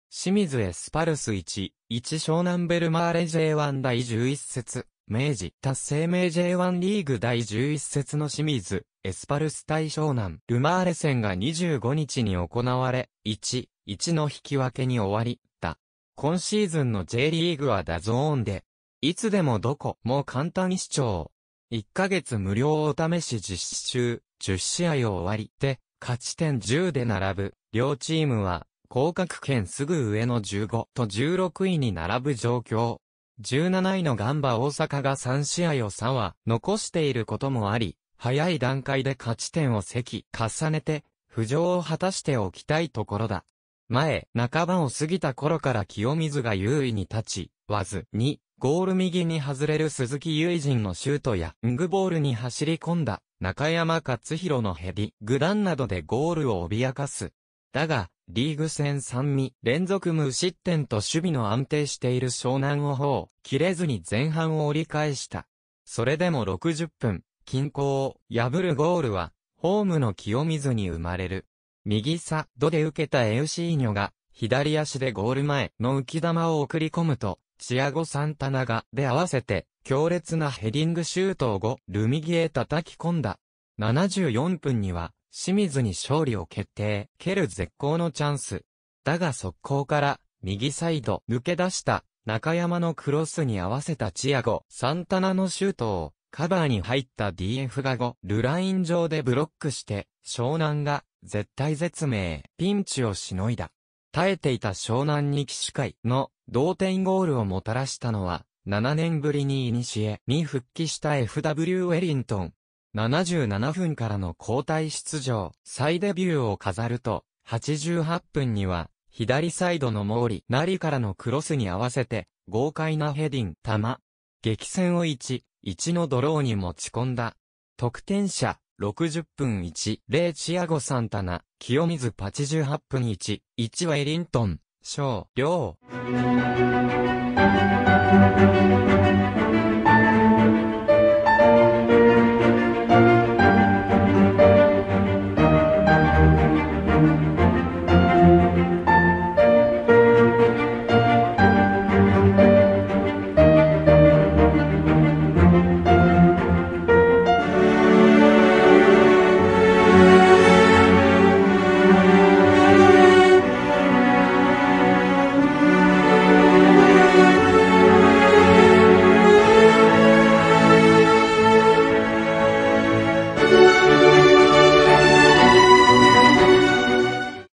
清水エスパルス1、湘南ベルマーレ J1 第11節、明治達成名 J1 リーグ第11節の清水、エスパルス対湘南、ルマーレ戦が25日に行われ、1、1の引き分けに終わり、た。今シーズンの J リーグはダゾーンで、いつでもどこも簡単視聴。1ヶ月無料お試し実施中、10試合を終わりで、勝ち点10で並ぶ、両チームは、降格圏すぐ上の15と16位に並ぶ状況。17位のガンバ大阪が3試合を差は残していることもあり、早い段階で勝ち点を重ねて、浮上を果たしておきたいところだ。半ばを過ぎた頃から清水が優位に立ち、わずに、ゴール右に外れる鈴木唯人のシュートや、ングボールに走り込んだ、中山勝弘のヘディ、グダンなどでゴールを脅かす。だが、リーグ戦3連続無失点と守備の安定している湘南を切れずに前半を折り返した。それでも60分、均衡を破るゴールは、ホームの清水に生まれる。右サイドで受けたエウシーニョが、左足でゴール前の浮き球を送り込むと、チアゴ・サンタナがで合わせて、強烈なヘディングシュートをゴール右へ叩き込んだ。74分には、清水に勝利を決定、蹴る絶好のチャンス。だが速攻から、右サイド抜け出した中山のクロスに合わせたチアゴ・サンタナのシュートを、カバーに入った DF がゴールライン上でブロックして、湘南が絶体絶命、ピンチをしのいだ。耐えていた湘南に起死回の同点ゴールをもたらしたのは、7年ぶりに古に復帰した FW ウェリントン。77分からの交代出場、再デビューを飾ると、88分には、左サイドの毛利成からのクロスに合わせて、豪快なヘディン球。激戦を1、1のドローに持ち込んだ。得点者、60分1、0チアゴサンタナ、清水88分1、1はエリントン、翔、亮。